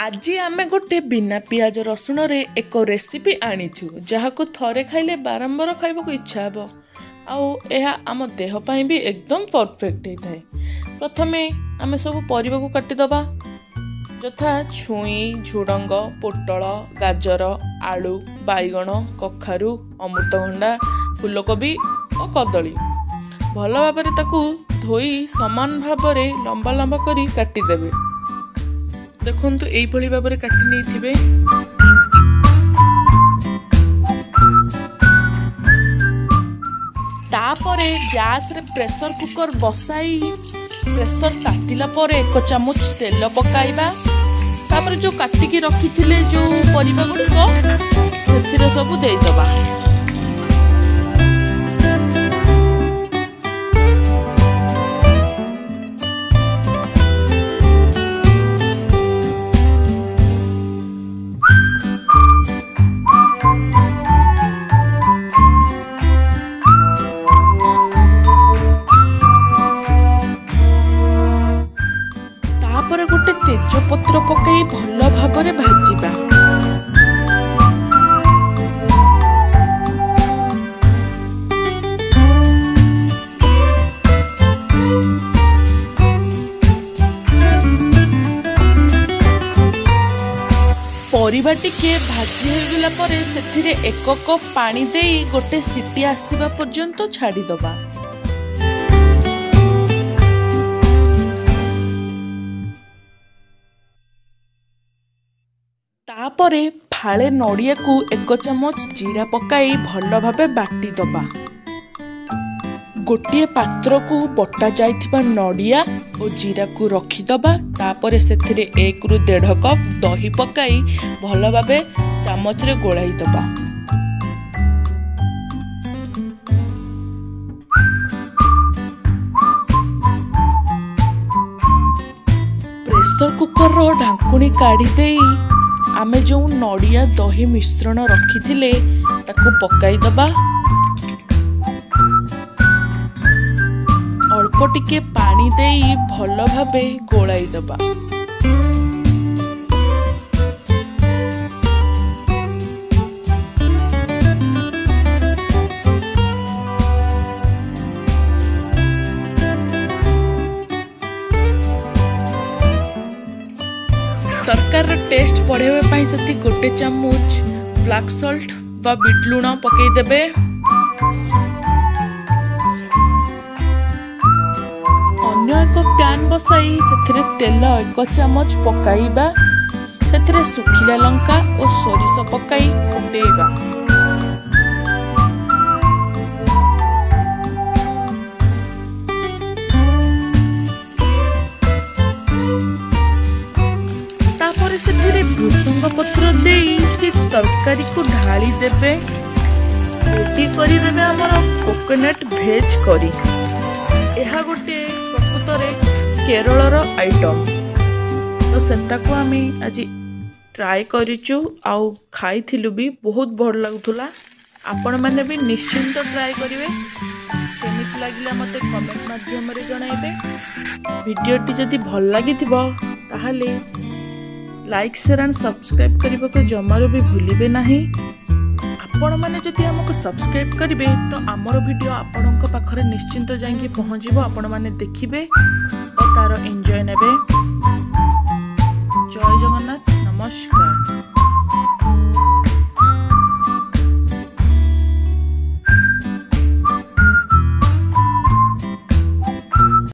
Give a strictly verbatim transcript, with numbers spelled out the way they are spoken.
आज आम गोटे बिना पियाज रसुण रे एक रेसिपी आनीचु जहाको थरे खाइले बारंबार खाइबा को इच्छा हबो आउ एहा आम देह पई भी एकदम परफेक्ट होता है। प्रथमे आम सब परिबा को काटी दबा यथा छुई झुडंग पोटल गाजर आलू बैगण कखारु अमृतभंडा फूलकोबी और कदली भल भाव ताकू धोई समान भाव लंबा लंबा करी काटी देबे। देखंतु एई भली भाव रे काटी नै थिबे। तापरे गैस रे प्रेशर कुकर बसाई प्रेशर तातिला परे एक चामच तेल पकाइबा तापर जो काटिकी रखिथिले जो परिबा गुडको सेथिरे सब देई दबा। गोटे तेजपत्र पकई भल भाव रे भाजिबा। परिबा टिके भाजी हो गला परे सेथिरे एक कप पानी देई गोटे सीटी आसीबा पर्यंत छाड़ी दबा। तापरे फाळे नड़िया को एक चामच जीरा पकाई भल भावे बाटी दबा। गोटे पात्र को बटा जाइथिबा नड़िया और जीरा को रखीदबा। तापरे सेथिरे एक रु डेढ़ कप दही पकाई भल भावे चामच रे गोलाई दबा। प्रेशर कुकर रो ढांकुणी काढ़ी देई आमे जो नड़िया दही मिश्रण रखिथिले ताको पकाई दबा। अल्प टिके पानी देई भल भावे गोलाई दबा। तरकार टेस्ट बढ़ावा पाई सती गोटे चामच ब्लैक सॉल्ट व बीट लूण पकई देबे। अन्य एक पैन बसाई सेथिरे तेल एक चामच पकाइबा सेथिरे सुखिला लंका और सोरिष पकाई फुटेइबा। भृषंग पत्र देई से तरकारी को ढाली देबे। रेडी करी देबे हमर कोकोनट भेज करी। एहा गोटे प्रकृतरे केरलर आइटम तो सेटा को आमी आज ट्राई करिचु आउ खाइथिलु भी बहुत भल लागुथुला। आपण माने भी निश्चिंत ट्राई करिवे। केमिति लागिला मते कमेंट माध्यम रे जणाइबे। वीडियोटी जदि भल लागिथिबो ताहाले लाइक शेयर एंड सब्सक्राइब करने को जमार भी भूलिबे नहीं। आपण माने जदि हमको सब्सक्राइब करिवे तो आमर वीडियो आपणक पाखरे निश्चिंत जाइए पहुँचबो। आपण माने देखिबे और तार एंजॉय नेबे।